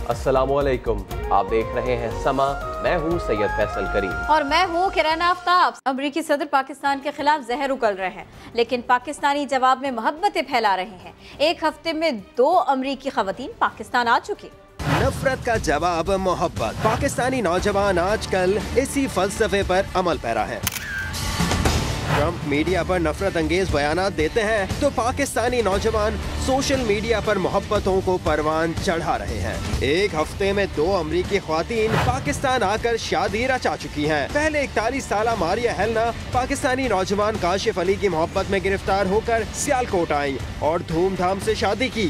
अस्सलामुअलैकुम, आप देख रहे हैं समा। मैं हूं सैयद फैसल करीम और मैं हूं किरण आफ्ताब। अमरीकी सदर पाकिस्तान के खिलाफ जहर उगल रहे हैं, लेकिन पाकिस्तानी जवाब में मोहब्बतें फैला रहे हैं। एक हफ्ते में 2 अमरीकी खवातीन पाकिस्तान आ चुकी। नफरत का जवाब मोहब्बत। पाकिस्तानी नौजवान आजकल इसी फलसफे पर अमल पैरा है। ट्रंप मीडिया पर नफरत अंगेज बयानात देते हैं तो पाकिस्तानी नौजवान सोशल मीडिया पर मोहब्बतों को परवान चढ़ा रहे हैं। एक हफ्ते में 2 अमरीकी ख्वातीन पाकिस्तान आकर शादी रचा चुकी हैं। पहले 41 साल मारिया हेलना पाकिस्तानी नौजवान काशिफ अली की मोहब्बत में गिरफ्तार होकर सियालकोट आई और धूमधाम से शादी की।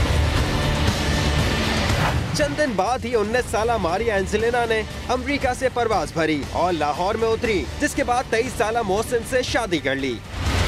चंद दिन बाद ही 19 साल मारिया एंजेलिना ने अमेरिका से परवाज भरी और लाहौर में उतरी, जिसके बाद 23 साल मोहसिन से शादी कर ली।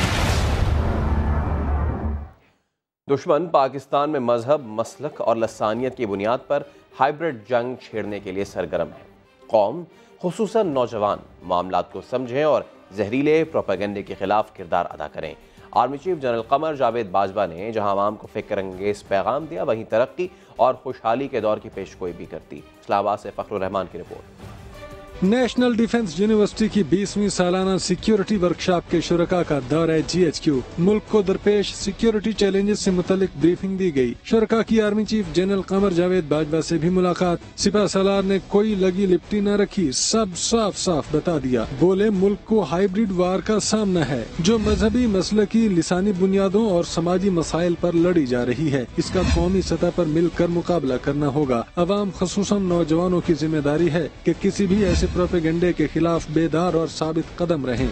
दुश्मन पाकिस्तान में मजहब, मसलक और लसानियत की बुनियाद पर हाइब्रिड जंग छेड़ने के लिए सरगर्म है। कौम, खुसूसन नौजवान, मामलात को समझें और जहरीले प्रोपेगेंडे के खिलाफ किरदार अदा करें। Army chief general Qamar Javed Bajwa ने जहां आवाम को फिक्र अंगेज पैगाम दिया, वहीं तरक्की और खुशहाली के दौर की पेशगोई भी करती। इस्लामाबाद से फखरुर रहमान की रिपोर्ट। नेशनल डिफेंस यूनिवर्सिटी की 20वीं सालाना सिक्योरिटी वर्कशॉप के शुरका का दौरा GHQ। मुल्क को दरपेश सिक्योरिटी चैलेंजेस से मुतालिक ब्रीफिंग दी गई। शुरका की army chief general Qamar Javed Bajwa से भी मुलाकात। सिपह सलार ने कोई लगी लिपटी न रखी, सब साफ साफ बता दिया। बोले मुल्क को हाइब्रिड वार का सामना है जो मजहबी, मसलकी, लिसानी बुनियादों और समाजी मसाइल पर लड़ी जा रही है। इसका कौमी सतह पर मिलकर मुकाबला करना होगा। अवाम, खसूसन नौजवानों की जिम्मेदारी है कि किसी भी ऐसे प्रोपेगेंडे के खिलाफ बेदार और साबित कदम रहें।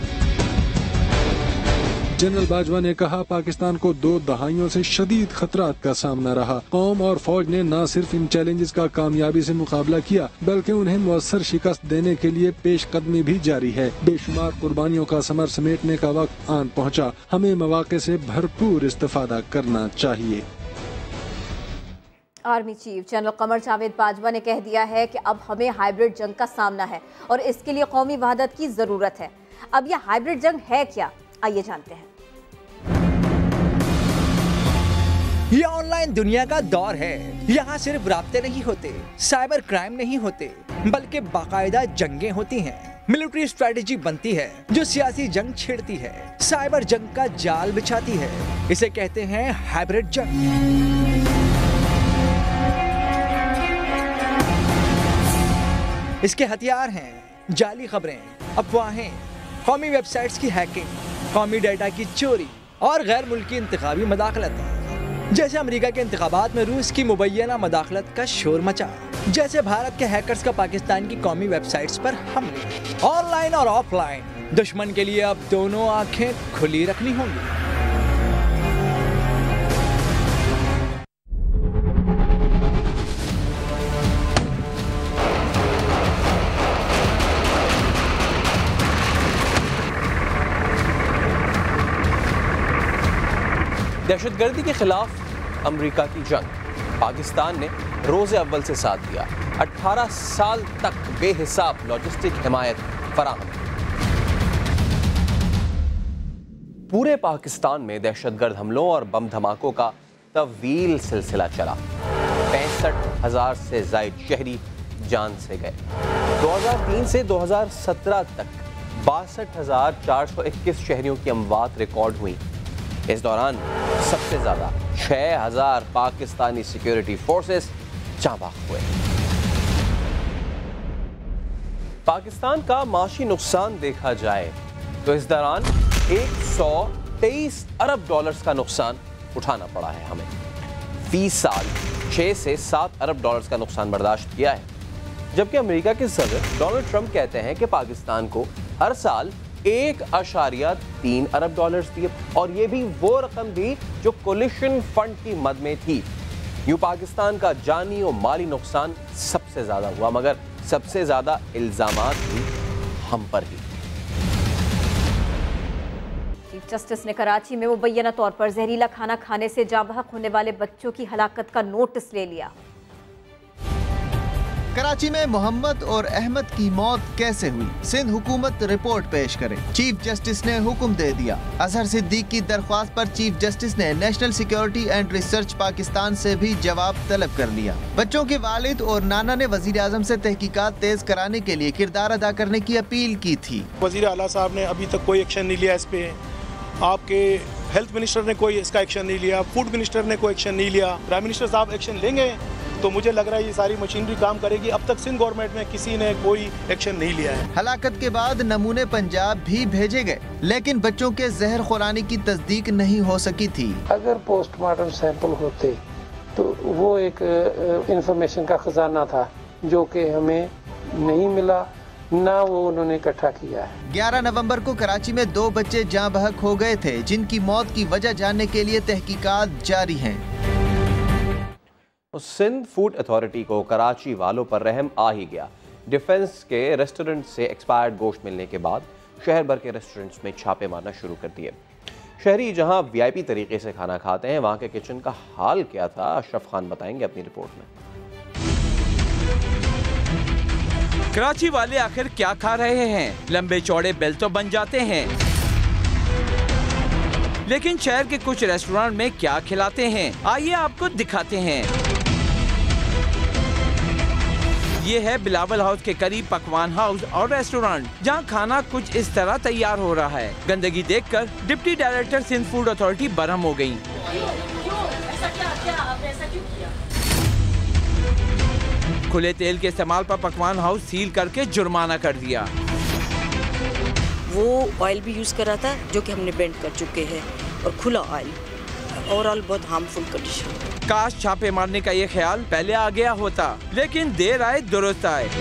जनरल बाजवा ने कहा, पाकिस्तान को 2 दहाइयों से शदीद खतरात का सामना रहा। कौम और फौज ने न सिर्फ इन चैलेंजेस का कामयाबी से मुकाबला किया, बल्कि उन्हें मुअस्सर शिकस्त देने के लिए पेशकदमी भी जारी है। बेशुमार कुर्बानियों का समर समेटने का वक्त आन पहुंचा। हमें मौके से भरपूर इस्तेफादा करना चाहिए। Army chief general Qamar Javed Bajwa ने कह दिया है कि अब हमें हाइब्रिड जंग का सामना है और इसके लिए कौमी वहदत की जरूरत है। अब यह हाइब्रिड जंग है क्या, आइए जानते हैं। ये ऑनलाइन दुनिया का दौर है। यहाँ सिर्फ राब्ते नहीं होते, साइबर क्राइम नहीं होते, बल्कि बाकायदा जंगें होती हैं। मिलिट्री स्ट्रेटेजी बनती है जो सियासी जंग छेड़ती है, साइबर जंग का जाल बिछाती है। इसे कहते हैं हाइब्रिड जंग। इसके हथियार हैं जाली खबरें, अफवाहें, कौमी वेबसाइट्स की हैकिंग, कौमी डेटा की चोरी और गैर मुल्की इंतखाबी मदाखलत। जैसे अमेरिका के इंतखाबात में रूस की मुबैना मदाखलत का शोर मचा, जैसे भारत के हैकर्स का पाकिस्तान की कौमी वेबसाइट्स पर हमले। ऑनलाइन और ऑफलाइन दुश्मन के लिए अब दोनों आंखें खुली रखनी होंगी। दहशतगर्दी के खिलाफ अमेरिका की जंग, पाकिस्तान ने रोज़े अव्वल से साथ दिया। 18 साल तक बेहिसाब लॉजिस्टिक हिमायत फराहम। पूरे पाकिस्तान में दहशतगर्द हमलों और बम धमाकों का तवील सिलसिला चला। 65,000 से जायद शहरी जान से गए। 2003 से 2017 तक 62,421 शहरियों की अमवात रिकॉर्ड हुई। इस दौरान सबसे ज्यादा 6,000 पाकिस्तानी सिक्योरिटी फोर्सेस जाबाक हुए। पाकिस्तान का माशी नुकसान देखा जाए तो इस दौरान 123 अरब डॉलर्स का नुकसान उठाना पड़ा है हमें। फी साल 6 से 7 अरब डॉलर्स का नुकसान बर्दाश्त किया है, जबकि अमेरिका के सदर डोनाल्ड ट्रंप कहते हैं कि पाकिस्तान को हर साल 1.3 अरब डॉलर्स दिए, और ये भी वो रकम दी जो कोलिशन फंड की मद में थी। यूं पाकिस्तान का जानी और माली नुकसान सबसे ज्यादा हुआ, मगर सबसे ज्यादा इल्जामात भी हम पर ही। चीफ जस्टिस ने कराची में मुबैना तौर पर जहरीला खाना खाने से जाँ बहक होने वाले बच्चों की हलाकत का नोटिस ले लिया। कराची में मोहम्मद और अहमद की मौत कैसे हुई, सिंध हुकूमत रिपोर्ट पेश करे। चीफ जस्टिस ने हुक्म दे दिया। अजहर सिद्दीक की दरख्वास्त पर चीफ जस्टिस ने national security and research Pakistan से भी जवाब तलब कर लिया। बच्चों के वालिद और नाना ने वजीर आजम से तहकीकात तेज कराने के लिए किरदार अदा करने की अपील की थी। वजीर आला साहब ने अभी तक कोई एक्शन नहीं लिया इस पे। आपके हेल्थ मिनिस्टर ने कोई इसका एक्शन नहीं लिया, फूड मिनिस्टर ने कोई एक्शन नहीं लिया। प्राइम मिनिस्टर साहब एक्शन लेंगे तो मुझे लग रहा है ये सारी मशीनरी काम करेगी। अब तक सिंध गवर्नमेंट में किसी ने कोई एक्शन नहीं लिया है। हलाकत के बाद नमूने पंजाब भी भेजे गए, लेकिन बच्चों के जहर खुरानी की तस्दीक नहीं हो सकी थी। अगर पोस्टमार्टम सैंपल होते तो वो एक इंफॉर्मेशन का खजाना था जो कि हमें नहीं मिला, ना वो उन्होंने इकट्ठा किया है। 11 नवंबर को कराची में 2 बच्चे जाँ बहक हो गए थे, जिनकी मौत की वजह जानने के लिए तहकीकात जारी हैं। सिंध फूड अथॉरिटी को कराची वालों पर रहम आ ही गया। डिफेंस के रेस्टोरेंट से एक्सपायर्ड गोश्त मिलने के बाद शहर भर के रेस्टोरेंट्स में छापे मारना शुरू कर दिए। शहरी जहां वीआईपी तरीके से खाना खाते हैं, वहां के किचन का हाल क्या था, अशरफ खान बताएंगे अपनी रिपोर्ट में। कराची वाले आखिर क्या खा रहे हैं? लंबे चौड़े बिल तो बन जाते हैं, लेकिन शहर के कुछ रेस्टोरेंट में क्या खिलाते हैं, आइए आपको दिखाते हैं। ये है बिलावल हाउस के करीब पकवान हाउस और रेस्टोरेंट, जहां खाना कुछ इस तरह तैयार हो रहा है। गंदगी देखकर deputy director Sindh food authority बरहम हो गयी। खुले तेल के इस्तेमाल पर पकवान हाउस सील करके जुर्माना कर दिया। वो ऑयल भी यूज़ करा था जो कि हमने बेंड कर चुके हैं, और खुला ऑयल, ओवरऑल बहुत हार्मफुल कंडीशन। काश छापे मारने का ये ख्याल पहले आ गया होता, लेकिन देर आए दुरुस्त आए।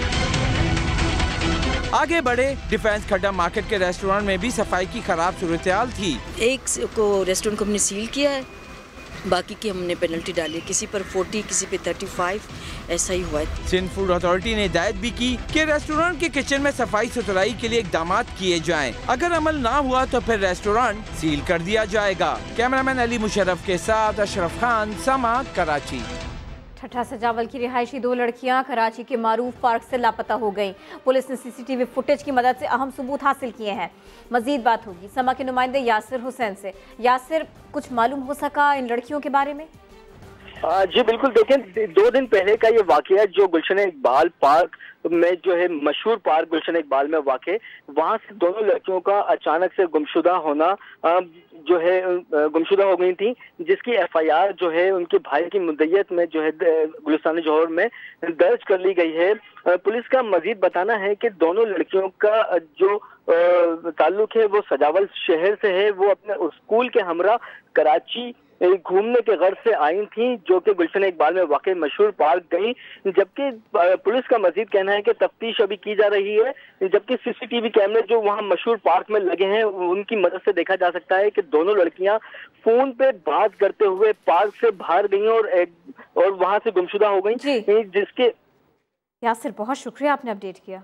आगे बढ़े, डिफेंस खड्डा मार्केट के रेस्टोरेंट में भी सफाई की खराब सूरत-ए-हाल थी। एक को रेस्टोरेंट को हमने सील किया है, बाकी की हमने पेनल्टी डाली, किसी पर 40, किसी पे 35, ऐसा ही हुआ है। सिंध फूड अथॉरिटी ने हिदायत भी की कि रेस्टोरेंट के किचन में सफाई सुथराई के लिए इकदाम किए जाएं। अगर अमल ना हुआ तो फिर रेस्टोरेंट सील कर दिया जाएगा। कैमरामैन अली मुशर्रफ के साथ अशरफ खान, समा, कराची। ठट्ठा सजावल की रिहायशी 2 लड़कियां कराची के मारूफ पार्क से लापता हो गईं। पुलिस ने सीसीटीवी फुटेज की मदद से अहम सबूत हासिल किए हैं। मजीद बात होगी समा के नुमाइंदे यासिर हुसैन से। यासिर, कुछ मालूम हो सका इन लड़कियों के बारे में? जी बिल्कुल, देखें 2 दिन पहले का ये वाकया जो गुलशन इकबाल पार्क में जो है मशहूर पार्क गुलशन इकबाल में वाक़े, वहाँ से दोनों लड़कियों का अचानक से गुमशुदा होना जो है गुमशुदा हो गई थी, जिसकी एफआईआर जो है उनके भाई की मुद्दत में जो है गुलिस्तान जौहर में दर्ज कर ली गई है। पुलिस का मजीद बताना है कि दोनों लड़कियों का जो ताल्लुक है वो सजावल शहर से है। वो अपने स्कूल के हमरा कराची घूमने के गर्ज से आई थी, जो कि गुलशन इकबाल में वाक़ई मशहूर पार्क गई। जबकि पुलिस का मजीद कहना है कि तफ्तीश अभी की जा रही है, जबकि सीसीटीवी कैमरे जो वहाँ मशहूर पार्क में लगे हैं उनकी मदद से देखा जा सकता है कि दोनों लड़कियां फोन पे बात करते हुए पार्क से बाहर गई और वहां से गुमशुदा हो गई। जिसके यासिर, बहुत शुक्रिया, आपने अपडेट किया।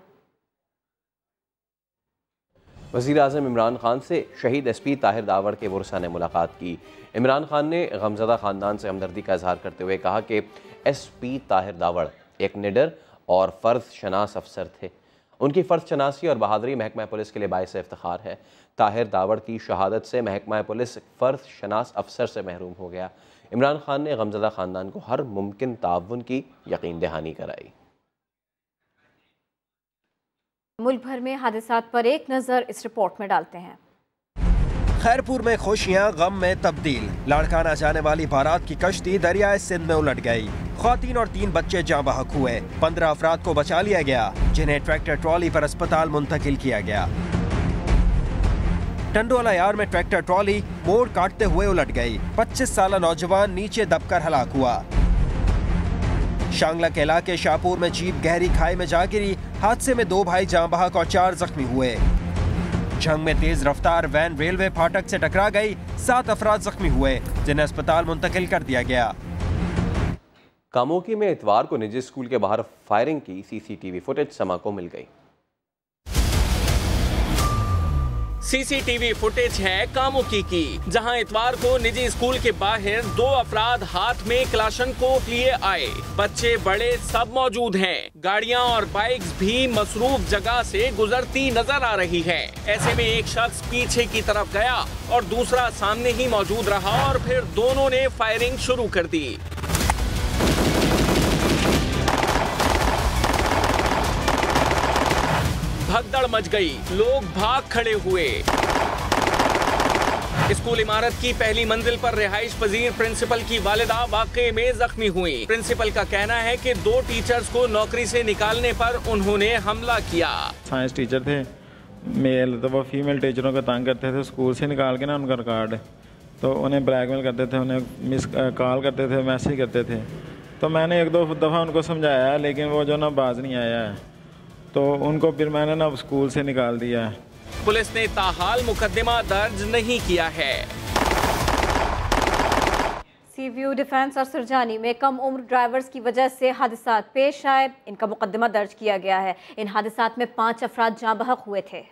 वज़ीर आज़म इमरान खान से शहीद एसपी ताहिर दावड़ के वरसा ने मुलाकात की। इमरान खान ने गमज़दा ख़ानदान से हमदर्दी का इजहार करते हुए कहा कि एसपी ताहिर दावड़ एक निडर और फ़र्ज शनास अफसर थे। उनकी फ़र्ज शनासी और बहादुरी महकमा पुलिस के लिए बाइस इफ्तिखार है। ताहिर दावड़ की शहादत से महकमा पुलिस फ़र्ज शनास अफसर से महरूम हो गया। इमरान खान ने गमज़दा ख़ानदान को हर मुमकिन ताउन की यकीन दहानी कराई। मुल्क भर में हादसात पर एक नज़र इस रिपोर्ट में डालते हैं। खैरपुर में खुशियां गम में तब्दील। लाड़काना जाने वाली बारात की कश्ती दरियाए सिंध में उलट गई। ख्वातीन और 3 बच्चे जाँ बहक हुए। 15 अफराद को बचा लिया गया, जिन्हें ट्रैक्टर ट्रॉली पर अस्पताल मुंतकिल किया गया। टंडोला यार में ट्रैक्टर ट्रॉली मोड़ काटते हुए उलट गई। 25 साला नौजवान नीचे दबकर हलाक हुआ। शांगला के इलाके शाहपुर में जीप गहरी खाई में जा गिरी। हादसे में 2 भाई जाँ बहक और 4 जख्मी हुए। जंग में तेज रफ्तार वैन रेलवे फाटक से टकरा गई। 7 अफराद जख्मी हुए, जिन्हें अस्पताल मुंतकिल कर दिया गया। कामोकी में इतवार को निजी स्कूल के बाहर फायरिंग की सीसीटीवी फुटेज समा को मिल गई। सीसीटीवी फुटेज है कामुकी की, जहां इतवार को निजी स्कूल के बाहर 2 अफराद हाथ में क्लाशनकोफ लिए आए। बच्चे बड़े सब मौजूद हैं। गाड़ियां और बाइक्स भी मसरूफ जगह से गुजरती नजर आ रही है। ऐसे में एक शख्स पीछे की तरफ गया और दूसरा सामने ही मौजूद रहा और फिर दोनों ने फायरिंग शुरू कर दी। भगदड़ मच गई, लोग भाग खड़े हुए। स्कूल इमारत की पहली मंजिल पर रिहाइश पजीर प्रिंसिपल की वालिदा वाकये में जख्मी हुई। प्रिंसिपल का कहना है कि 2 टीचर्स को नौकरी से निकालने पर उन्होंने हमला किया। साइंस टीचर थे मेल, तो वो फीमेल टीचरों को तंग करते थे, स्कूल से निकाल के ना उनका रिकॉर्ड, तो उन्हें ब्लैकमेल करते थे, उन्हें मिस कॉल करते थे, मैसेज करते थे। तो मैंने 1-2 दफ़ा उनको समझाया, लेकिन वो जो ना बाज नहीं आया है, तो उनको फिर मैंने ना स्कूल से निकाल दिया है। पुलिस ने ताहाल मुकदमा दर्ज नहीं किया है। सीव्यू डिफेंस और सुरजानी में कम उम्र ड्राइवर्स की वजह से हादसात पेश आए। इनका मुकदमा दर्ज किया गया है। इन हादसात में 5 अफराद जाँ बहक हुए थे।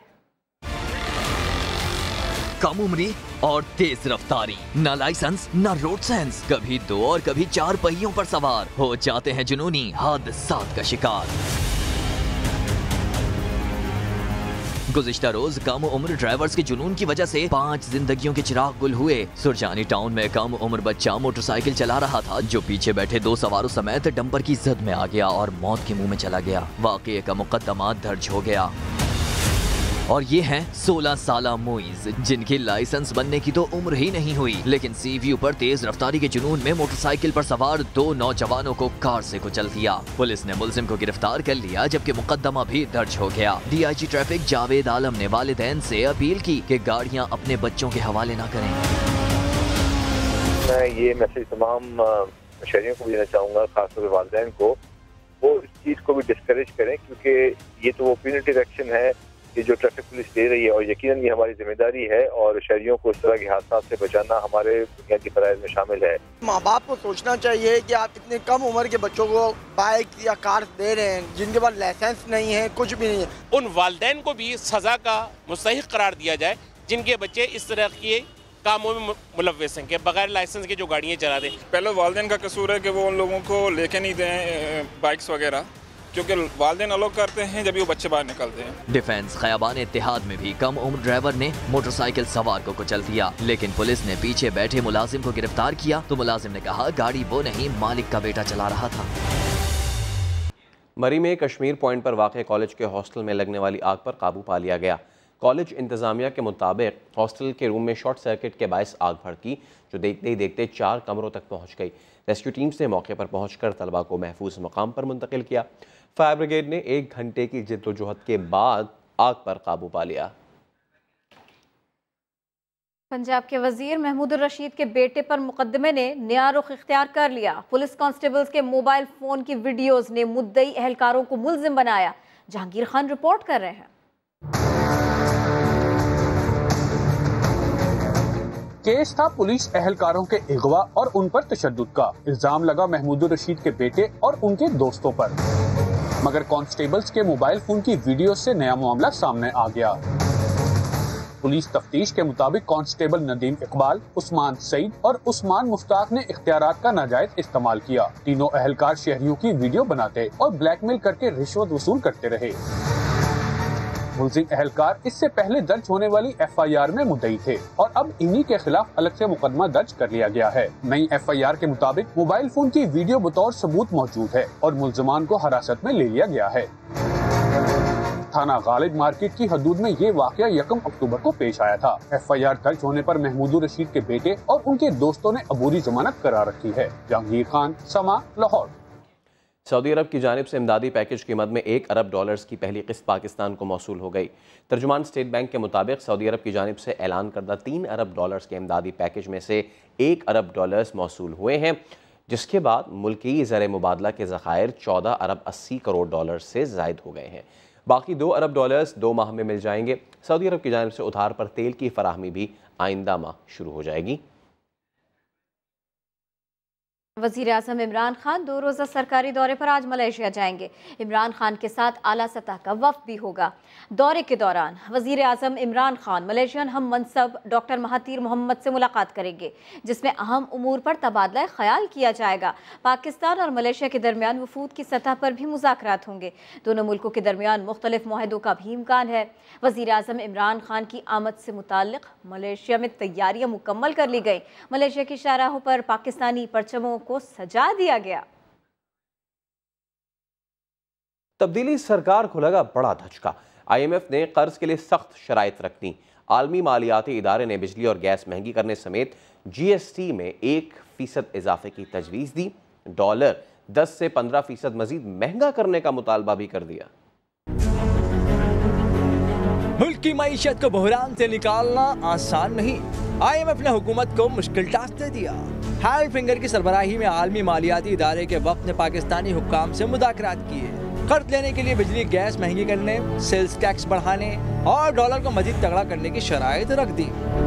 कम उम्री और तेज रफ्तारी, न लाइसेंस न रोड सेंस, कभी 2 और कभी 4 पहियों पर सवार हो जाते हैं जुनूनी हादसात का शिकार। गुज़िश्ता रोज कम उम्र ड्राइवर्स के जुनून की वजह से 5 जिंदगियों के चिराग गुल हुए। सुरजानी टाउन में कम उम्र बच्चा मोटरसाइकिल चला रहा था, जो पीछे बैठे 2 सवारों समेत डंपर की जद में आ गया और मौत के मुंह में चला गया। वाक़ये का मुकद्दमा दर्ज हो गया। और ये हैं 16 साला मोइज, जिनकी लाइसेंस बनने की तो उम्र ही नहीं हुई, लेकिन सीव्यू पर तेज रफ्तारी के जुनून में मोटरसाइकिल पर सवार 2 नौजवानों को कार से कुचल दिया। पुलिस ने मुलजिम को गिरफ्तार कर लिया, जबकि मुकद्दमा भी दर्ज हो गया। DIG ट्रैफिक जावेद आलम ने वालिदैन से अपील की कि गाड़ियां अपने बच्चों के हवाले न करें। मैं ये मैसेज तमाम शहरियों को देना चाहूँगा, खासतौर पर वालिदैन को, वो इस चीज़ को भी डिस्करेज करें, क्योंकि ये तो वो प्यूनिटिव एक्शन है ये जो ट्रैफिक पुलिस दे रही है, और यकीनन ये हमारी जिम्मेदारी है, और शहरियों को इस तरह के हादसा से बचाना हमारे बुनियादी फराइज में शामिल है। माँ बाप को सोचना चाहिए कि आप इतने कम उम्र के बच्चों को बाइक या कार दे रहे हैं, जिनके पास लाइसेंस नहीं है, कुछ भी नहीं है। उन वालिदैन को भी सजा का मुस्तहिक करार दिया जाए, जिनके बच्चे इस तरह के कामों में मुलव्वस हैं, कि बगैर लाइसेंस के जो गाड़ियाँ चला दें। पहले वालिदैन का कसूर है कि वो उन लोगों को लेके नहीं दें बाइक्स वगैरह, क्योंकि वालिदैन अलाउ करते हैं जब वो बच्चे बाहर निकलते हैं। डिफेंस खयाबान इत्तेहाद में भी कम उम्र ड्राइवर ने मोटरसाइकिल सवार को कुचल दिया, लेकिन पुलिस ने पीछे बैठे मुलाजिम को गिरफ्तार किया, तो मुलाजिम ने कहा गाड़ी वो नहीं, मालिक का बेटा चला रहा था। मरी में कश्मीर पॉइंट पर वाक़ कॉलेज के हॉस्टल में लगने वाली आग पर काबू पा लिया गया। कॉलेज इंतजामिया के मुताबिक हॉस्टल के रूम में शॉर्ट सर्किट के बायस आग भड़की, जो देखते ही देखते 4 कमरों तक पहुंच गई। रेस्क्यू टीम्स ने मौके पर पहुंचकर तलबा को महफूज मकाम पर मुंतकिल किया। फायर ब्रिगेड ने 1 घंटे की जिद्दोजहद के बाद आग पर काबू पा लिया। पंजाब के वजीर महमूद रशीद के बेटे पर मुकदमे ने नया रुख इख्तियार कर लिया। पुलिस कांस्टेबल्स के मोबाइल फोन की वीडियोस ने मुद्दई एहलकारों को मुल्जिम बनाया। जहांगीर खान रिपोर्ट कर रहे हैं। केस था पुलिस एहलकारों के अगवा और उन पर तशद्दुद का। इल्जाम लगा महमूद रशीद के बेटे और उनके दोस्तों पर, मगर कांस्टेबल्स के मोबाइल फोन की वीडियो से नया मामला सामने आ गया। पुलिस तफ्तीश के मुताबिक कांस्टेबल नदीम इकबाल, उस्मान सईद और उस्मान मुश्ताक ने इख्तियारात का नाजायज इस्तेमाल किया। तीनों एहलकार शहरियों की वीडियो बनाते और ब्लैकमेल करके रिश्वत वसूल करते रहे। मुलजिम एहलकार इससे पहले दर्ज होने वाली FIR में मुद्दई थे और अब इन्हीं के खिलाफ अलग से मुकदमा दर्ज कर लिया गया है। नई FIR के मुताबिक मोबाइल फोन की वीडियो बतौर सबूत मौजूद है और मुल्जिमान को हिरासत में ले लिया गया है। थाना गालिब मार्केट की हदूद में ये वाकया 1 अक्टूबर को पेश आया था। FIR दर्ज होने पर महमूद रशीद के बेटे और उनके दोस्तों ने अबूरी जमानत करा रखी है। जहांगीर खान, समा, लाहौर। सऊदी अरब की जानिब से इमदादी पैकेज कीमत में $1 अरब की पहली किस्त पाकिस्तान को मौसूल हो गई। तर्जुमान स्टेट बैंक के मुताबिक सऊदी अरब की जानिब से ऐलान करदा $3 अरब के इमदादी पैकेज में से $1 अरब मौसूल हुए हैं, जिसके बाद मुल्की ज़र मुबादला के ज़खायर $14 अरब 80 करोड़ से ज़ायद हो गए हैं। बाकी $2 अरब 2 माह में मिल जाएंगे। सऊदी अरब की जानिब से उधार पर तेल की फराहमी भी आइंदा माह शुरू हो जाएगी। वज़ीर आज़म इमरान खान 2 रोज़ा सरकारी दौरे पर आज मलेशिया जाएंगे। इमरान खान के साथ आला सतह का वफ़द भी होगा। दौरे के दौरान वज़ीर आज़म इमरान खान मलेशियन हम मनसब डॉक्टर महातीर मोहम्मद से मुलाकात करेंगे, जिसमें अहम उमूर पर तबादला ख्याल किया जाएगा। पाकिस्तान और मलेशिया के दरमियान वफूद की सतह पर भी मुज़ाकरात होंगे। दोनों मुल्कों के दरमियान मुख्तलिफ मुआहदों का भी इम्कान है। वज़ीर आज़म इमरान खान की आमद से मुताल्लिक़ मलेशिया में तैयारियां मुकम्मल कर ली गई। मलेशिया की शाहराहों पर पाकिस्तानी परचमों को सजा दिया गया। तब्दीली सरकार को लगा बड़ा धचका। IMF ने कर्ज के लिए सख्त शराइत रख दी। आलमी मालियाती इदारे ने बिजली और गैस महंगी करने समेत GST में 1% इजाफे की तजवीज़ दी। डॉलर 10 से 15% मजीद महंगा करने का मुतालबा भी कर दिया। मुल्क की मईशत को बहरान से निकालना आसान नहीं। IMF ने हुकूमत को मुश्किल टास्क दे दिया। हैरल्ड फिंगर की सरबराही में आलमी मालियाती इदारे के वक्त ने पाकिस्तानी हुक्काम से मुज़ाकरात किए। कर्ज लेने के लिए बिजली गैस महंगी करने, सेल्स टैक्स बढ़ाने और डॉलर को मजीद तगड़ा करने की शराइत रख दी।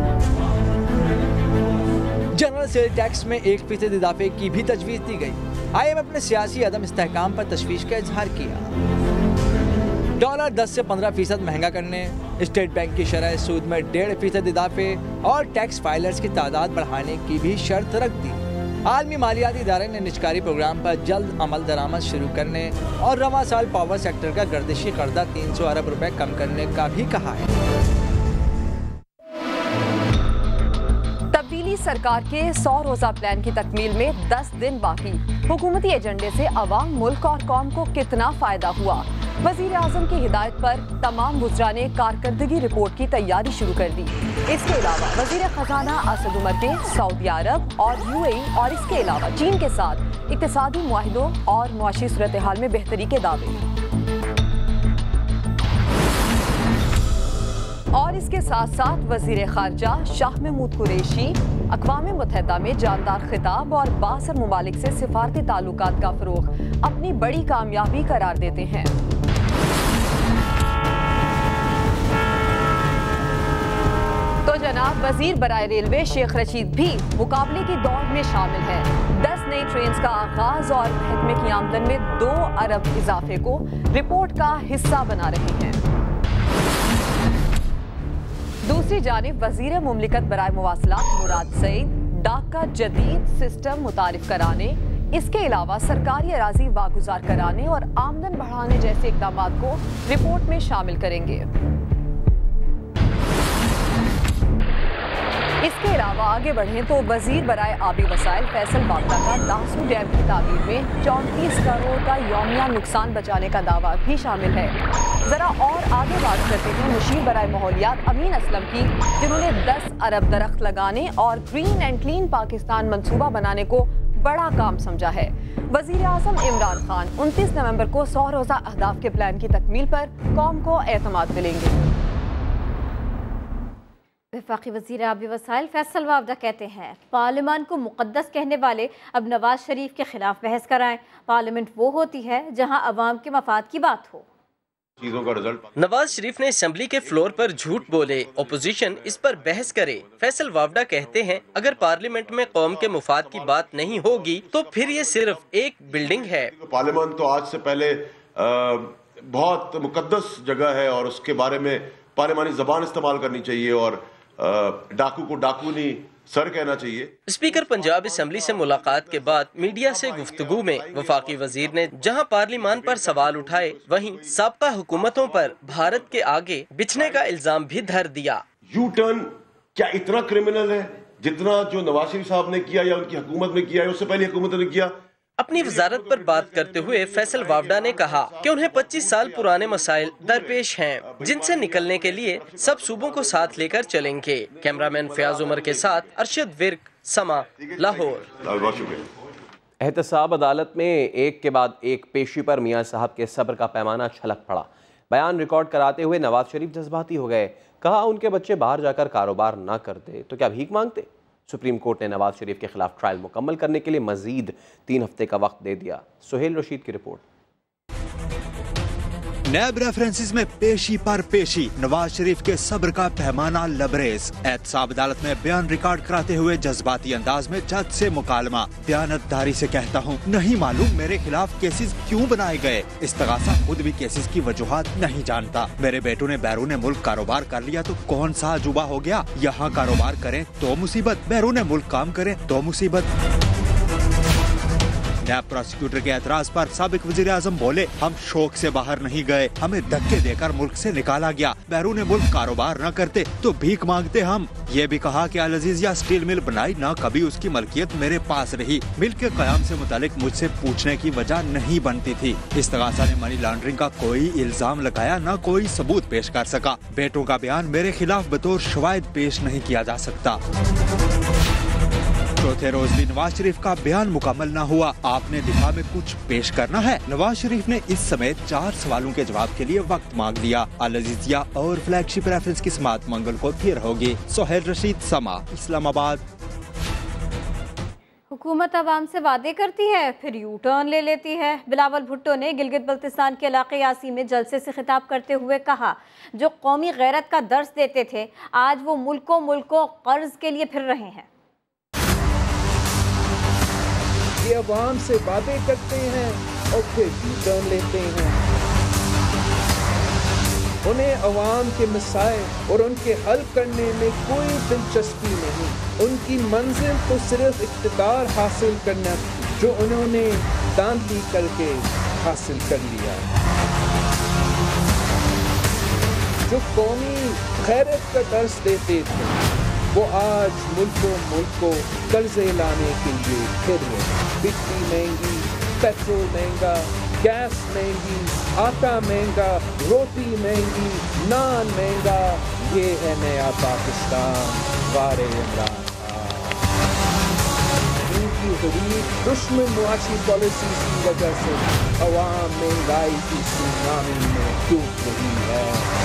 जनरल सेल टैक्स में 1% इजाफे की भी तजवीज़ दी गई। IMF ने सियासी अदम इस्तेहकाम पर तशवीश का इजहार किया। डॉलर 10 से 15% महंगा करने, स्टेट बैंक की शरह सूद में 1.5% इजाफे और टैक्स फाइलर्स की तादाद बढ़ाने की भी शर्त रख दी। आलमी मालियाती इदारे ने निजकारी प्रोग्राम पर जल्द अमल दरामद शुरू करने और रवा साल पावर सेक्टर का गर्दिशी कर्जा 300 अरब रुपए कम करने का भी कहा है। तब्दीली सरकार के 100 रोजा प्लान की तकमील में 10 दिन बाकी। हुकूमती एजेंडे से अवाम, मुल्क और कौम को कितना फायदा हुआ? वजीर आजम की हिदायत पर तमाम वुज़रा ने कारकर्दगी रिपोर्ट की तैयारी शुरू कर दी। इसके अलावा वजीर खजाना असद उमर के सऊदी अरब और UAE और इसके अलावा चीन के साथ इक्तिसादी मुआहिदों और मुआशी सूरत हाल में बेहतरी के दावे। और इसके साथ साथ वजीर खारजा शाह महमूद कुरैशी अक़वाम मुत्तहिदा में जानदार खिताब और बासर मुमालिक से सिफारती ताल्लुकात का फ़रोग़ अपनी बड़ी कामयाबी करार देते हैं। तो जनाब वजीर बराए रेलवे शेख रशीद भी मुकाबले की दौड़ में शामिल है। 10 नई ट्रेन का आगाज और महकमे की आमदन में 2 अरब इजाफे को रिपोर्ट का हिस्सा बना रहे हैं। दूसरी जानिब वजीर मुमलिकत बराए मुवासलात मुराद सईद डाक का जदीद सिस्टम मुतारिफ कराने, इसके अलावा सरकारी अराजी वागुजार कराने और आमदन बढ़ाने जैसे इक़दामात को रिपोर्ट में शामिल करेंगे। इसके अलावा आगे बढ़ें तो वजीर बराए आबी वसाइल फैसल वावड़ा का दासू डैम की तामीर में 34 करोड़ का यौमिया नुकसान बचाने का दावा भी शामिल है। जरा और आगे बात करते हैं मुशीर बराए माहौलियात अमीन असलम की, जिन्होंने 10 अरब दरख्त लगाने और ग्रीन एंड क्लीन पाकिस्तान मंसूबा बनाने को बड़ा काम समझा है। वजीर आज़म इमरान खान 29 नवंबर को 100 रोजा अहदाफ के प्लान की तकमील पर कौम को एतमाद मिलेंगे। वफाकी वज़ीर आबी वसाइल फैसल वावड़ा कहते हैं पार्लियामान को मुक़द्दस कहने वाले अब नवाज शरीफ के खिलाफ बहस कराएं। पार्लियामेंट वो होती है जहां अवाम के मफाद की बात हो। चीजों का रिजल्ट नवाज शरीफ ने असेंबली के फ्लोर पर झूठ बोले, ओपोजिशन इस पर बहस करे। फैसल वावड़ा कहते हैं अगर पार्लियामेंट में कौम के मुफाद की बात नहीं होगी तो फिर ये सिर्फ एक बिल्डिंग है। पार्लियामेंट तो आज से पहले बहुत मुकद्दस जगह है और उसके बारे में पार्लियामानी जबान इस्तेमाल करनी चाहिए और डाकू को डाकू नहीं सर कहना चाहिए। स्पीकर पंजाब असेंबली से मुलाकात के बाद मीडिया से गुफ्तगू में वफाकी वजीर ने जहां पार्लियामान पर सवाल उठाए, वहीं साबका हुकूमतों पर भारत के आगे बिछने का इल्जाम भी धर दिया। यू टर्न क्या इतना क्रिमिनल है जितना जो नवाज शरीफ साहब ने किया या उनकी हुकूमत ने किया है, उससे पहले हुकूमत ने किया? अपनी वजारत पर बात करते हुए फैसल वावड़ा ने कहा कि उन्हें 25 साल पुराने मसाइल दरपेश हैं, जिनसे निकलने के लिए सब सूबों को साथ लेकर चलेंगे। कैमरामैन फयाज उमर के साथ अरशद विर्क, समा, लाहौर। एहतसाब अदालत में एक के बाद एक पेशी पर मियां साहब के सब्र का पैमाना छलक पड़ा। बयान रिकॉर्ड कराते हुए नवाज शरीफ जज्बाती हो गए। कहा उनके बच्चे बाहर जाकर कारोबार न करते तो क्या भीख मांगते। सुप्रीम कोर्ट ने नवाज शरीफ के खिलाफ ट्रायल मुकम्मल करने के लिए मजीद 3 हफ्ते का वक्त दे दिया। सुहेल रशीद की रिपोर्ट। नैब रेफरेंसेस में पेशी पर पेशी, नवाज शरीफ के सब्र का पैमाना लबरेज। एहतसाब अदालत में बयान रिकॉर्ड कराते हुए जज्बाती अंदाज में जज से मुकालमा। बयानतदारी से कहता हूँ, नहीं मालूम मेरे खिलाफ केसेस क्यों बनाए गए। इस्तगासा खुद भी केसेस की वजूहात नहीं जानता। मेरे बेटों ने बैरून मुल्क कारोबार कर लिया तो कौन सा अजूबा हो गया। यहाँ कारोबार करें तो मुसीबत, बैरून मुल्क काम करें तो मुसीबत। नैब प्रोसिक्यूटर के एतराज पर साबिक वजीर आजम बोले, हम शौक से बाहर नहीं गए, हमें धक्के देकर मुल्क से निकाला गया। बैरून मुल्क कारोबार न करते तो भीख मांगते हम। ये भी कहा कि अल अजीज या स्टील मिल बनाई ना, कभी उसकी मलकियत मेरे पास रही। मिल के कयाम से मुतालिक मुझसे पूछने की वजह नहीं बनती थी। इस्तगासा ने मनी लॉन्ड्रिंग का कोई इल्जाम लगाया, न कोई सबूत पेश कर सका। बेटों का बयान मेरे खिलाफ बतौर शवाहिद पेश नहीं किया जा सकता। चौथे रोज भी नवाज शरीफ का बयान मुकम्मल न हुआ। आपने दिफा में कुछ पेश करना है। नवाज शरीफ ने इस समय 4 सवालों के जवाब के लिए वक्त मांग लिया। अल अजीजिया और फ्लैगशिप रेफरेंस की समाअत मंगल को फिर होगी। सोहेल रशीद, समा, इस्लामाबाद। हुकूमत आवाम से वादे करती है फिर यू टर्न ले लेती है। बिलावल भुट्टो ने गिलगित बल्तिस्तान के इलाके यासी में जलसे से खिताब करते हुए कहा, जो कौमी गैरत का दर्स देते थे आज वो मुल्कों कर्ज के लिए फिर रहे हैं। ये अवाम से वादे करते हैं और फिर यू टर्न लेते हैं। उन्हें अवाम के मसाइल और उनके हल करने में कोई दिलचस्पी नहीं। उनकी मंजिल तो सिर्फ इख्तिदार हासिल करना, जो उन्होंने दांधी करके हासिल कर लिया। जो कौमी खैरत का दर्स देते थे वो आज मुल्कों कर्जे लाने के लिए फिर रहे। बिजली महंगी, पेट्रोल महंगा, गैस महंगी, आटा महंगा, रोटी महंगी, नान महंगा। ये है नया पाकिस्तान वारे इमरान खान। इनकी गरीब दुश्मन मुआशी पॉलिसी की वजह से अवाम महंगाई की सुनामी में डूब रही है।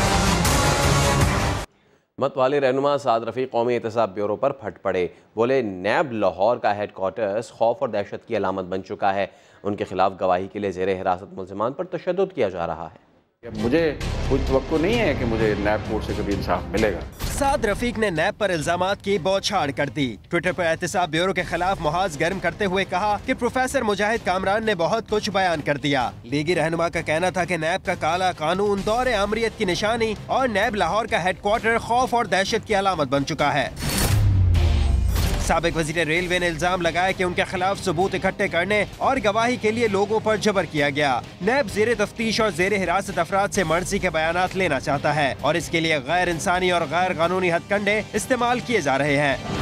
मतवाले रहनुमा साद रफ़ी कौमी एहतसाब ब्यूरो पर फट पड़े। बोले, नैब लाहौर का हेडक्वार्टर्स खौफ और दहशत की अलामत बन चुका है। उनके खिलाफ गवाही के लिए ज़ेर हिरासत मुल्ज़िमान पर तशद्दुद किया जा रहा है। मुझे कोई तवक्को नहीं है कि मुझे नैब कोर्ट से कभी इंसाफ मिलेगा। साद रफीक ने नैब पर इल्जामात की बौछार कर दी। ट्विटर पर एहतसाब ब्यूरो के खिलाफ मुहाज गर्म करते हुए कहा कि प्रोफेसर मुजाहिद कामरान ने बहुत कुछ बयान कर दिया। लीगी रहनुमा का कहना था कि नैब का काला कानून दौरे आमरीत की निशानी और नैब लाहौर का हेडक्वार्टर खौफ और दहशत की अलामत बन चुका है। साबिक वजीर रेलवे ने इल्जाम लगाया कि उनके खिलाफ सबूत इकट्ठे करने और गवाही के लिए लोगों पर जबर किया गया। नैब जेर तफ्तीश और जेर हिरासत अफराद से मर्जी के बयानात लेना चाहता है और इसके लिए गैर इंसानी और गैर कानूनी हथकंडे इस्तेमाल किए जा रहे हैं।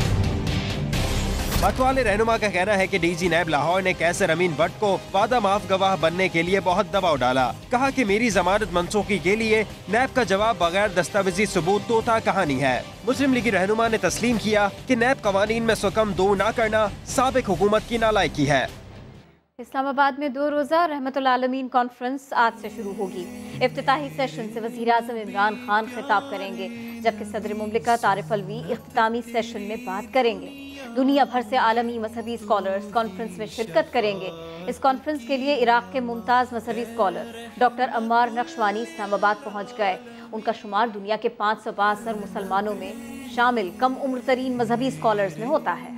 मतवाले रहनुमा का कहना है कि डीजी नैब लाहौर ने कैसर अमीन भट्ट को वादा माफ गवाह बनने के लिए बहुत दबाव डाला। कहा कि मेरी जमानत मनसूखी के लिए नैब का जवाब बगैर दस्तावेजी सबूत तोता कहानी है। मुस्लिम लीगी रहनुमा ने तस्लीम किया कि नैब कवानीन में सुकम दो न करना साबिक हुकूमत की नालायकी है। इस्लामाबाद में 2 रोज़ा रहमतुल आलमीन कॉन्फ्रेंस आज से शुरू होगी। इफ्तिताही सेशन से वज़ीर आज़म इमरान खान खिताब करेंगे, जबकि सदर मुमलिकत आरिफ अलवी इख्तितामी सेशन में बात करेंगे। दुनिया भर से आलमी मजहबी स्कॉलर्स कॉन्फ्रेंस में शिरकत करेंगे। इस कॉन्फ्रेंस के लिए इराक के मुमताज़ मजहबी scholar doctor Ammar Nakshawani Islamabad पहुँच गए। उनका शुमार दुनिया के 562 मुसलमानों में शामिल कम उम्र तरीन मजहबी स्कॉलर्स में होता है।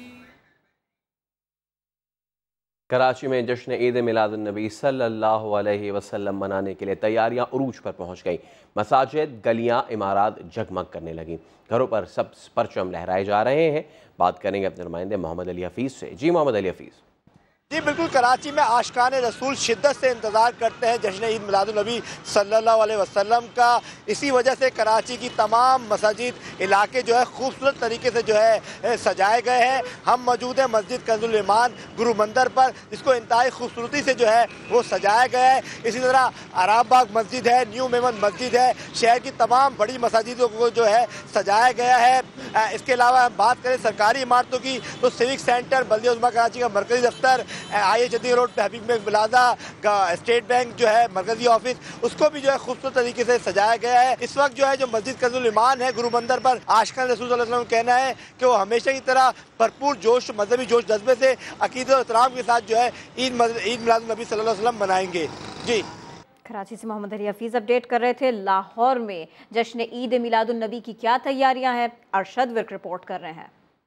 कराची में जश्न ईद मिलादुन्नबी सल्लल्लाहु अलैहि वसल्लम मनाने के लिए तैयारियां उरूज पर पहुंच गई। मसाजिद, गलियां, इमारात जगमग करने लगी। घरों पर सब परचम लहराए जा रहे हैं। बात करेंगे अपने नुमाइंदे मोहम्मद अली हफीज़ से। जी मोहम्मद अली हफीज़। जी बिल्कुल, कराची में आशिकान रसूल शिद्दत से इंतज़ार करते हैं जश्न ईद मिलादुन्नबी सल्लल्लाहु अलैहि वसल्लम का। इसी वजह से कराची की तमाम मसाजिद, इलाके जो है खूबसूरत तरीके से जो है सजाए गए हैं। हम मौजूद हैं मस्जिद कंजुल ईमान गुरु मंदिर पर, जिसको इंतहाई खूबसूरती से जो है वो सजाया गया है। इसी तरह आराम बाग मस्जिद है, न्यू मेमन मस्जिद है, शहर की तमाम बड़ी मसाजिदों को जो है सजाया गया है। इसके अलावा हम बात करें सरकारी इमारतों की तो सिविक सेंटर, बल्दिया उज़्मा कराची का मरकजी दफ्तर, IHD रोड पे हबीब बैंक प्लाजा का स्टेट बैंक जो है मरकजी ऑफिस, उसको भी जो है खूबसूरत तरीके से सजाया गया है। इस वक्त जो है जो मस्जिद कंजुल ईमान है गुरु मंदिर पर, आशिकान रसूल सल्लल्लाहु अलैहि वसल्लम कहना है कि वो हमेशा की तरह भरपूर जोश, मजहबी जोश जज्बे से अकीदत और एहतराम के साथ जो है ईद मिलादुन्नबी सल्लल्लाहु अलैहि वसल्लम मनाएंगे। जी कराची से मोहम्मद अली हफीज अपडेट कर रहे थे। लाहौर में जश्न ईद मिलादुन नबी की क्या तैयारियां हैं, अरशद विर्क रिपोर्ट कर रहे हैं।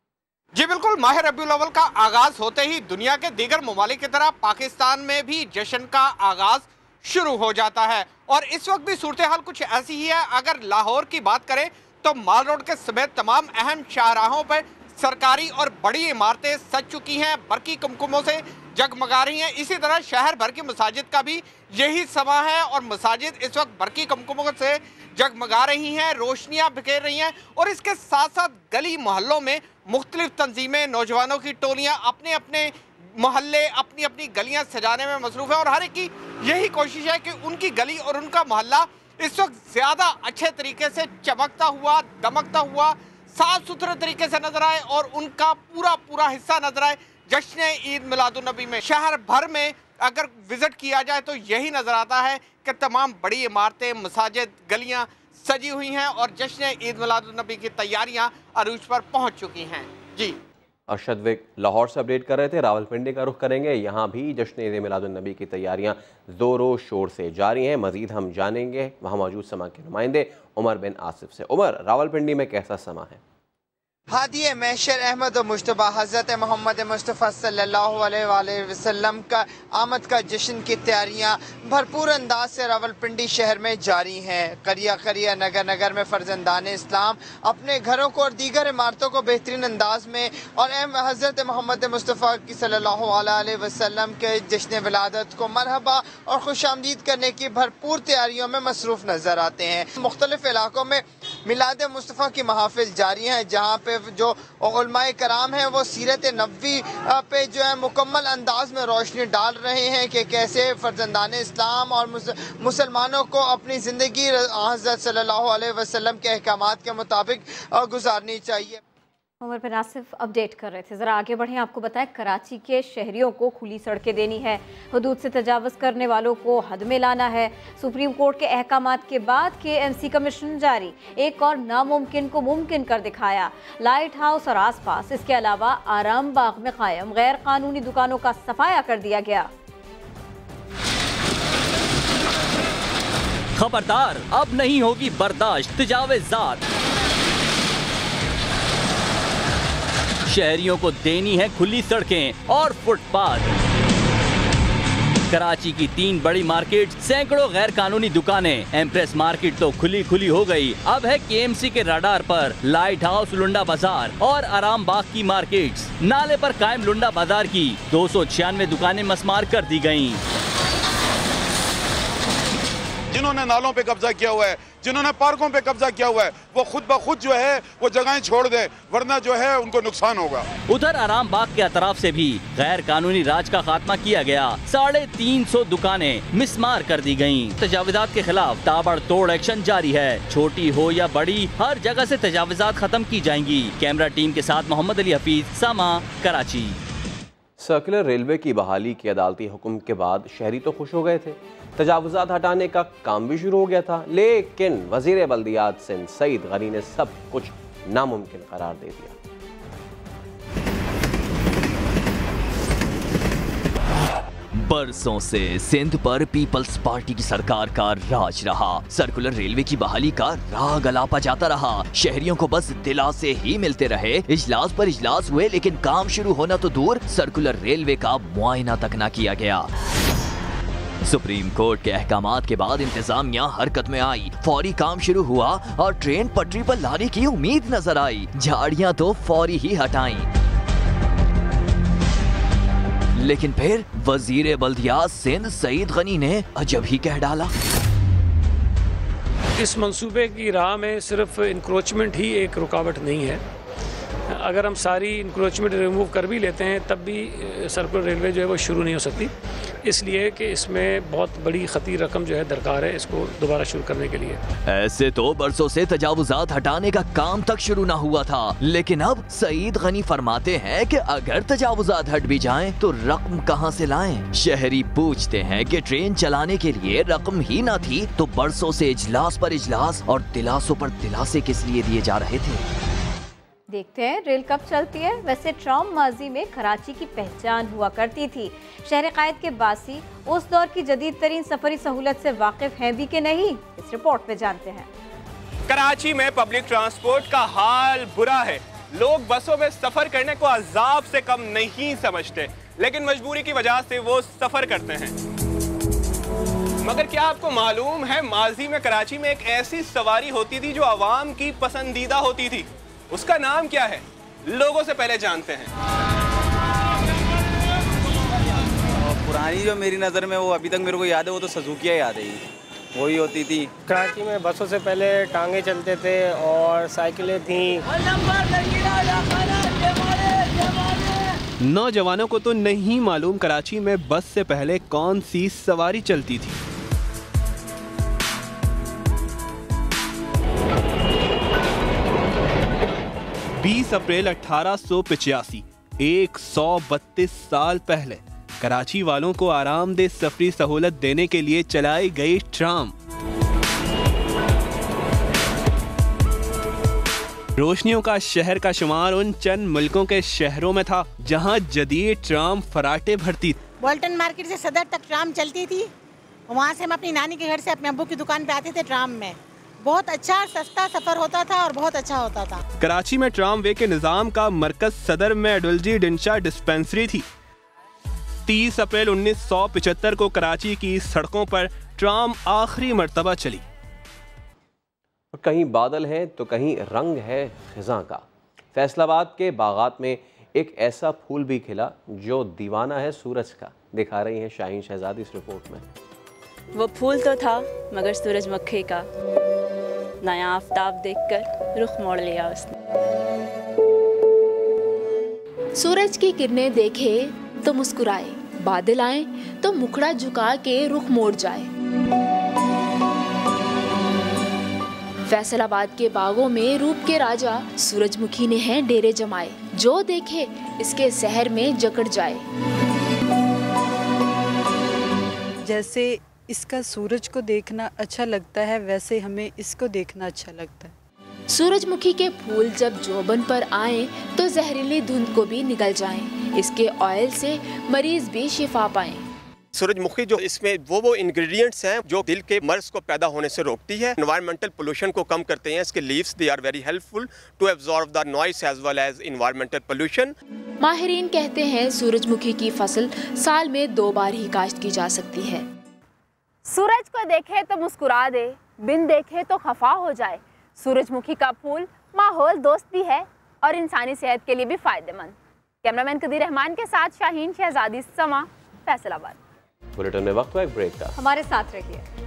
जी बिल्कुल, माह रबीउल अव्वल का आगाज होते ही दुनिया के दीगर ममालिक की तरह पाकिस्तान में भी जश्न का आगाज शुरू हो जाता है और इस वक्त भी सूरत हाल कुछ ऐसी ही है। अगर लाहौर की बात करें तो माल रोड के समेत तमाम अहम शाहराहों पर सरकारी और बड़ी इमारतें सज चुकी हैं, बरकी कुमकुमों से जगमगा रही हैं। इसी तरह शहर भर की मसाजिद का भी यही समा है और मसाजिद इस वक्त बरकी कुमकुमों से जगमगा रही हैं, रोशनियां बिखेर रही हैं और इसके साथ साथ गली मोहल्लों में मुख्तलिफ तंजीमें, नौजवानों की टोलियां अपने अपने मोहल्ले, अपनी अपनी गलियां सजाने में मसरूफ़ है और हर एक की यही कोशिश है कि उनकी गली और उनका मोहल्ला इस वक्त ज़्यादा अच्छे तरीके से चमकता हुआ, दमकता हुआ, साफ सुथरे तरीके से नजर आए और उनका पूरा हिस्सा नजर आए जश्न ईद मिलादुन नबी में। शहर भर में अगर विजिट किया जाए तो यही नजर आता है कि तमाम बड़ी इमारतें, मसाजिद, गलियां सजी हुई हैं और जश्न ईद मिलादुन नबी की तैयारियां अरूज पर पहुंच चुकी हैं। जी अरशद विर्क लाहौर से अपडेट कर रहे थे। रावलपिंडी का रुख करेंगे। यहाँ भी जश्न ईद मिलादुन नबी की तैयारियां जोरों शोर से जारी हैं। मजीद हम जानेंगे वहाँ मौजूद समा के नुमाइंदे उमर बिन आसिफ से। उमर, रावलपिंडी में कैसा समा है? हादी महशर अहमद और मुश्तबा हज़रत मोहम्मद मुस्तफ़ा सल्लल्लाहु अलैहि वसल्लम का आमद का जश्न की तैयारियां भरपूर अंदाज से रावलपिंडी शहर में जारी हैं। करिया करिया, नगर नगर में फर्जंदान इस्लाम अपने घरों को और दीगर इमारतों को बेहतरीन अंदाज में और हज़रत मोहम्मद मुस्तफ़ा की सल्लल्लाहु अलैहि वसल्लम के जश्न विलादत को मरहबा और खुशामदीद करने की भरपूर तैयारियों में मसरूफ़ नज़र आते हैं। मुख्तलिफ इलाकों में मिलाद मुस्तफ़ा की महाफिल जारी हैं, जहाँ पे जो उलमाए कराम हैं वो सीरत नबवी पे जो है मुकम्मल अंदाज में रोशनी डाल रहे हैं कि कैसे फर्जंदान इस्लाम और मुसलमानों को अपनी ज़िंदगी हज़रत सल्लल्लाहु अलैहि वसल्लम के अहकामात के मुताबिक गुजारनी चाहिए। उमर बिन आसिफ अपडेट कर रहे थे। ज़रा आगे बढ़ें, आपको बताएं कराची के शहरियों को खुली सड़कें देनी है, हदूद से तजावज़ करने वालों को हद में लाना है। सुप्रीम कोर्ट के अहकामात के बाद KMC का मिशन जारी, एक और नामुमकिन को मुमकिन कर दिखाया। लाइट हाउस और आसपास, इसके अलावा आराम बाग में कायम गैर कानूनी दुकानों का सफाया कर दिया गया। खबरदार, अब नहीं होगी बर्दाश्त तजावेज़ात। शहरियों को देनी है खुली सड़कें और फुटपाथ। कराची की 3 बड़ी मार्केट, सैकड़ों गैर कानूनी दुकानें, एम्प्रेस मार्केट तो खुली हो गई। अब है KMC के रडार पर लाइट हाउस, लुंडा बाजार और आराम बाग की मार्केट्स। नाले पर कायम लुंडा बाजार की 296 दुकानें मस्मार कर दी गयी। जिन्होंने नालों पे कब्जा किया हुआ है, जिन्होंने पार्कों पे कब्जा किया हुआ है, वो खुद ब खुद जो है वो जगहें छोड़ दे, वरना जो है उनको नुकसान होगा। उधर आराम बाग के अतराफ से भी गैर कानूनी राज का खात्मा किया गया। 350 दुकानें मिसमार कर दी गयी। तजावुजात के खिलाफ ताबड़तोड़ एक्शन जारी है। छोटी हो या बड़ी, हर जगह से तजावुजात खत्म की जाएंगी। कैमरा टीम के साथ मोहम्मद अली हफीज, समा, कराची। सर्कुलर रेलवे की बहाली के अदालती हुक्म के बाद शहरी तो खुश हो गए थे, तजावुजात हटाने का काम भी शुरू हो गया था, लेकिन वजीर बल्दियात सिंध सईद गनी ने सब कुछ नामुमकिन करार दे दिया। बरसों से सिंध पर पीपल्स पार्टी की सरकार का राज रहा। सर्कुलर रेलवे की बहाली का राग अलापा जाता रहा। शहरियों को बस दिलासे ही मिलते रहे। इजलास पर इजलास हुए, लेकिन काम शुरू होना तो दूर, सर्कुलर रेलवे का मुआयना तक न किया गया। सुप्रीम कोर्ट के अहकामात के बाद इंतजामिया हरकत में आई। फौरी काम शुरू हुआ और ट्रेन पटरी पर लाने की उम्मीद नजर आई। झाड़ियां तो फौरी ही हटाई, लेकिन फिर वजीर बल्दियात सिंध सईद गनी ने अजब ही कह डाला। इस मंसूबे की राह में सिर्फ इंक्रोचमेंट ही एक रुकावट नहीं है। अगर हम सारी इंक्रोचमेंट रिमूव कर भी लेते हैं तब भी सर्कुलर रेलवे जो है वो शुरू नहीं हो सकती, इसलिए कि इसमें बहुत बड़ी खती रकम जो है दरकार है इसको दोबारा शुरू करने के लिए। ऐसे तो बरसों से तजावुजात हटाने का काम तक शुरू ना हुआ था, लेकिन अब सईद गनी फरमाते हैं कि अगर तजावुजात हट भी जाएं तो रकम कहां से लाएं? शहरी पूछते हैं कि ट्रेन चलाने के लिए रकम ही ना थी तो बरसों से इजलास पर इजलास और दिलासों पर दिलासे किस लिए दिए जा रहे थे? देखते हैं रेल कब चलती है। वैसे ट्राम माजी में कराची की पहचान हुआ करती थी। शहर कायद के बासी उस दौर की जदीद तरीन सफरी सहूलत से वाकिफ हैं भी कि नहीं, इस रिपोर्ट में जानते हैं। कराची में पब्लिक ट्रांसपोर्ट का हाल बुरा है। लोग बसों में सफर करने को अजाब से कम नहीं समझते, लेकिन मजबूरी की वजह से वो सफर करते हैं। मगर क्या आपको मालूम है, माजी में कराची में एक ऐसी सवारी होती थी जो आवाम की पसंदीदा होती थी। उसका नाम क्या है, लोगों से पहले जानते हैं। पुरानी जो मेरी नज़र में वो अभी तक मेरे को याद है, वो तो सुजुकी याद है, वही होती थी। कराची में बसों से पहले टांगे चलते थे और साइकिलें थी। नौजवानों को तो नहीं मालूम कराची में बस से पहले कौन सी सवारी चलती थी। अप्रैल 1885, 132 साल पहले कराची वालों को आरामदेह सफरी सहूलत देने के लिए चलाई गई ट्राम। रोशनियों का शहर का शुमार उन चंद मुल्कों के शहरों में था जहां जदीद ट्राम फराटे भरती। बोल्टन मार्केट से सदर तक ट्राम चलती थी। वहां से हम अपनी नानी के घर से अपने अब्बू की दुकान पे आते थे ट्राम में। बहुत अच्छा सस्ता सफर होता था और बहुत अच्छा होता था। कराची में ट्राम वे के निजाम का मरकज सदर में अडुलजी डिंशा डिस्पेंसरी थी। 30 अप्रैल 1975 को कराची की सड़कों पर ट्राम आखिरी मर्तबा चली। कहीं बादल है तो कहीं रंग है खिज़ां का। फैसलाबाद के बागात में एक ऐसा फूल भी खिला जो दीवाना है सूरज का, दिखा रही है शाहीन शहजादी इस रिपोर्ट में। वो फूल तो था मगर सूरजमुखी का, नया आफताब देखकर रुख मोड़ लिया उसने। सूरज की किरणें देखे तो मुस्कुराए, बादल आए तो मुखड़ा झुका के रुख मोड़ जाए। फैसलाबाद के बागों में रूप के राजा सूरजमुखी ने हैं डेरे जमाए, जो देखे इसके शहर में जकड़ जाए। जैसे इसका सूरज को देखना अच्छा लगता है, वैसे हमें इसको देखना अच्छा लगता है। सूरजमुखी के फूल जब जोबन पर आए तो जहरीली धुंध को भी निगल जाएं। इसके ऑयल से मरीज भी शिफा पाएं। सूरजमुखी जो इसमें वो इंग्रेडिएंट्स हैं जो दिल के मर्ज को पैदा होने से रोकती है, एनवायरमेंटल पोल्यूशन को कम करते हैं। इसके leaves they are very helpful to absorb the noise as well as environmental pollution. माहिरीन कहते हैं सूरजमुखी की फसल साल में 2 बार ही काश्त की जा सकती है। सूरज को देखे तो मुस्कुरा दे, बिन देखे तो खफा हो जाए। सूरजमुखी का फूल माहौल दोस्त भी है और इंसानी सेहत के लिए भी फायदेमंद। कैमरामैन कदीर रहमान के साथ शाहीन शहजादी, समा, फैसलाबाद। बुलेटिन में वक्त हुआ एक ब्रेक का, हमारे साथ रहिए।